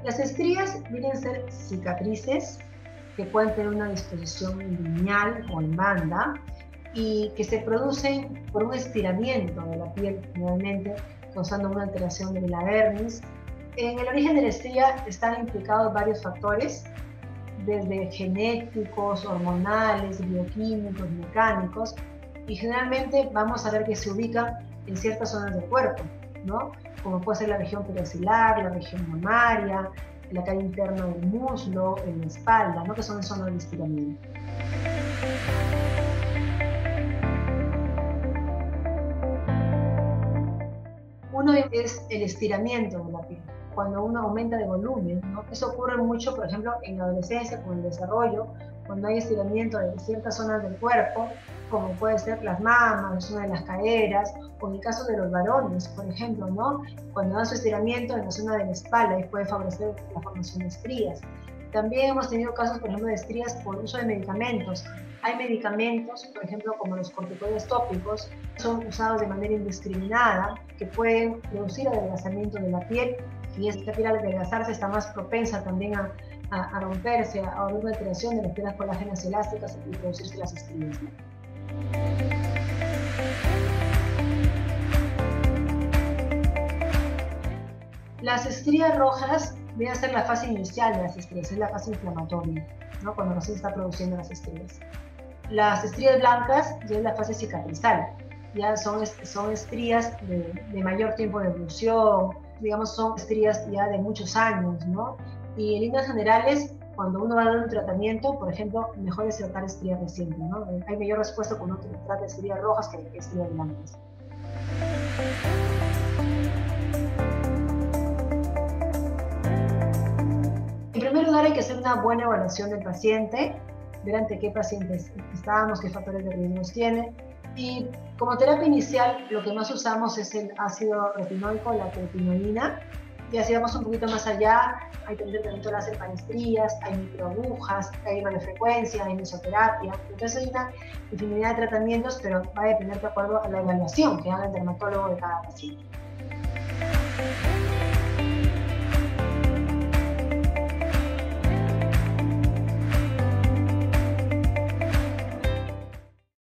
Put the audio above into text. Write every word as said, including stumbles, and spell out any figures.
Las estrías vienen a ser cicatrices que pueden tener una disposición lineal o en banda y que se producen por un estiramiento de la piel, generalmente causando una alteración de la dermis. En el origen de la estría están implicados varios factores, desde genéticos, hormonales, bioquímicos, mecánicos, y generalmente vamos a ver que se ubican en ciertas zonas del cuerpo, ¿no? Como puede ser la región peroxilar, la región mamaria, la cara interna del muslo, en la espalda, ¿no? Que son zonas de estiramiento. Uno es el estiramiento de la piel. Cuando uno aumenta de volumen, ¿no? Eso ocurre mucho, por ejemplo, en la adolescencia, con el desarrollo, cuando hay estiramiento de ciertas zonas del cuerpo, como puede ser las mamas, la zona de las caderas, o en el caso de los varones, por ejemplo, ¿no? Cuando dan su estiramiento en la zona de la espalda y puede favorecer la formación de estrías. También hemos tenido casos, por ejemplo, de estrías por uso de medicamentos. Hay medicamentos, por ejemplo, como los corticoides tópicos, son usados de manera indiscriminada, que pueden producir adelgazamiento de la piel, y esta piel al adelgazarse está más propensa también a, a, a romperse, a haber una alteración de las fibras colágenas elásticas y producirse las estrías. Las estrías rojas deben ser la fase inicial de las estrías, es la fase inflamatoria, ¿no? Cuando recién está produciendo las estrías. Las estrías blancas ya es la fase cicatrizal, ya son, son estrías de, de mayor tiempo de evolución, digamos, son estrías ya de muchos años, ¿no? Y en líneas generales, cuando uno va a dar un tratamiento, por ejemplo, mejor es tratar estrías recientes, ¿no? Hay mayor respuesta cuando uno trata estrías rojas que estrías blancas. En primer lugar, hay que hacer una buena evaluación del paciente, ver ante qué pacientes estamos, qué factores de riesgo tiene. Y como terapia inicial, lo que más usamos es el ácido retinoico, la tretinoína. Y así vamos un poquito más allá, hay tratamiento láser para estrías, hay microagujas, hay radiofrecuencia, hay mesoterapia. Entonces hay una infinidad de tratamientos, pero va a depender de acuerdo a la evaluación que haga el dermatólogo de cada paciente.